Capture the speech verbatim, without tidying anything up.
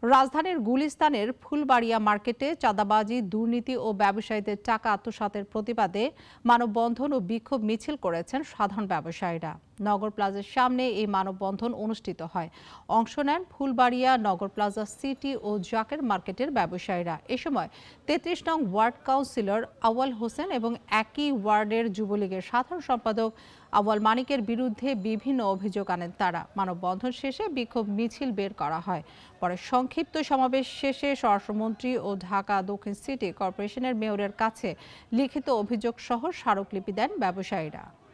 রাজধানীর গুলিস্তানের ফুলবাড়িয়া মার্কেটে চাঁদাবাজি, দুর্নীতি ও ব্যবসায়ীদের টাকা আত্মসাতের প্রতিবাদে মানববন্ধন ও বিক্ষোভ মিছিল করেছেন সাধারণ ব্যবসায়ীরা। নগর প্লাজার সামনে এই মানববন্ধন অনুষ্ঠিত হয়। অংশ নেন ফুলবাড়িয়া, নগর প্লাজা সিটি ও জাকের মার্কেটের ব্যবসায়ীরা। এ সময় তেত্রিশ নং ওয়ার্ড কাউন্সিলর আউয়াল হোসেন এবং একই ওয়ার্ডের যুবলীগের সাধারণ সম্পাদক আউয়াল মানিকের বিরুদ্ধে বিভিন্ন অভিযোগ আনেন তারা। মানববন্ধন শেষে বিক্ষোভ মিছিল বের করা হয়। পরে সংক্ষিপ্ত সমাবেশ শেষে স্বরাষ্ট্রমন্ত্রী ও ঢাকা দক্ষিণ সিটি কর্পোরেশনের মেয়রের কাছে লিখিত অভিযোগ সহ স্মারকলিপি দেন ব্যবসায়ীরা।